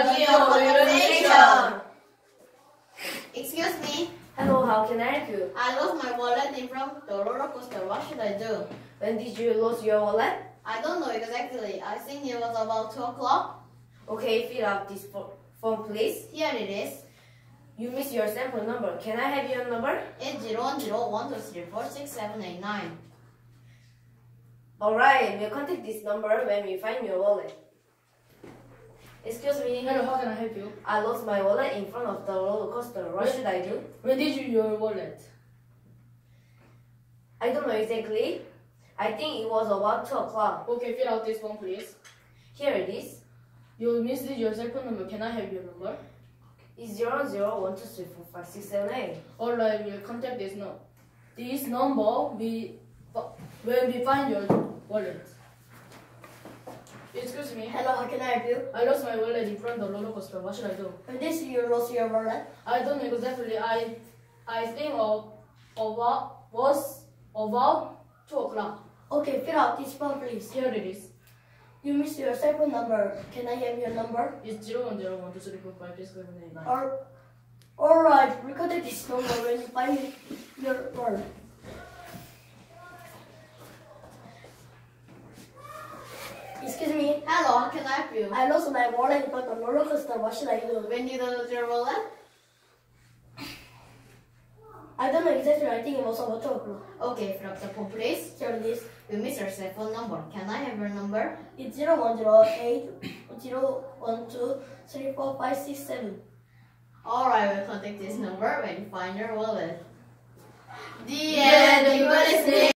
Audio Organization. Excuse me. Hello, how can I help you? I lost my wallet in front of the roller coaster. What should I do? When did you lose your wallet? I don't know exactly. I think it was about 2 o'clock. Okay, fill out this form, please. Here it is. You missed your sample number. Can I have your number? 8010123467889. Alright, we'll contact this number when we find your wallet. Excuse me. Hello, how can I help you? I lost my wallet in front of the roller coaster. What should I do? When did you your wallet? I don't know exactly. I think it was about 2 o'clock. Okay, fill out this one, please. Here it is. You missed your cell phone number. Can I have your number? It's 001234567A. Alright, we'll contact this number when we find your wallet. Excuse me. Hello, how can I help you? I lost my wallet in front of the roller coaster. What should I do? When did you lose your wallet? I don't know exactly. I think was about 2 o'clock. Okay, fill out this form, please. Here it is. You missed your cell phone number. Can I have your number? It's 01012345678. Alright, we contact this number when you find your wallet. Excuse me. Hello, how can I help you? I lost my wallet in front of the roller coaster. What should I do? When did you lose your wallet? I don't know exactly. I think it was about 2 o'clock. Okay, fill up the form, please. Here it is. You missed your cell phone number. Can I have your number? It's 010801234567. Alright, we'll contact this number when you find your wallet. The end. Thank you for listening.